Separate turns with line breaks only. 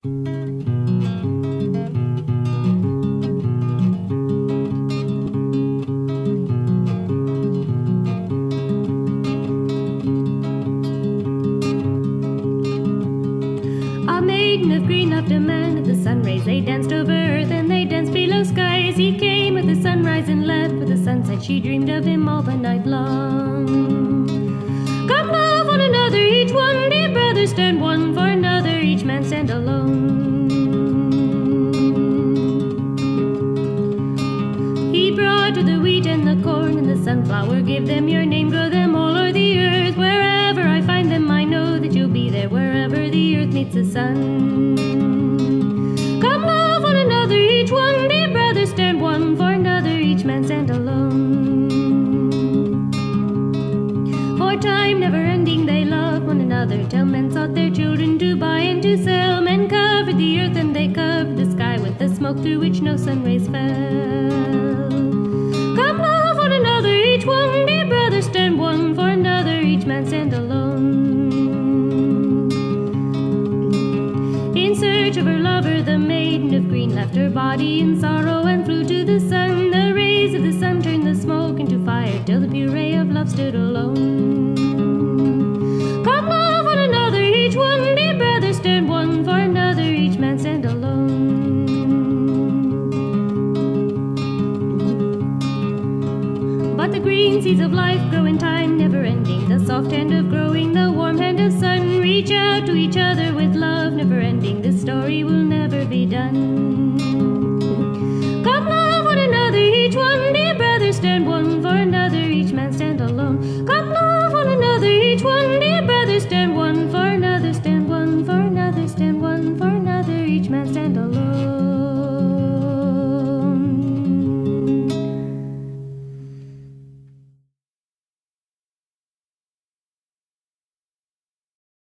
A maiden of green loved a man of the sun rays. They danced over earth and they danced below skies. He came with the sunrise and left with the sunset. She dreamed of him all the night long. Come love one another, each one, dear brothers, stand one for another, each man stand alone. He brought her the wheat and the corn and the sunflower. Give them your name, grow them all o'er the earth. Wherever I find them, I know that you'll be there. Wherever the earth meets the sun. Come love one another, each one, dear brothers, stand one for another, each man stand alone. For time never ending they loved one another, till men sought their children to buy and to sell. Men covered the earth and they covered the sky with the smoke through which no sun rays fell. Come love one another, each one, dear brothers, stand one for another, each man stand alone. In search of her lover, the maiden of green left her body in sorrow and flew to the sun. The rays of the sun turned the smoke into fire, till the pure ray of love stood alone. Come love one another, each one, dear brothers, stand one for another, each man stand alone. But the green seeds of life grow in time never ending, the soft hand of growing, the warm hand of sun. Reach out to each other with love never ending, this story will never be done. Come love one another, each one, dear brothers, stand one for another, each man stand alone. Come love one another, each one, dear brothers, stand one for another, stand one for another, stand one for another, each man stand alone.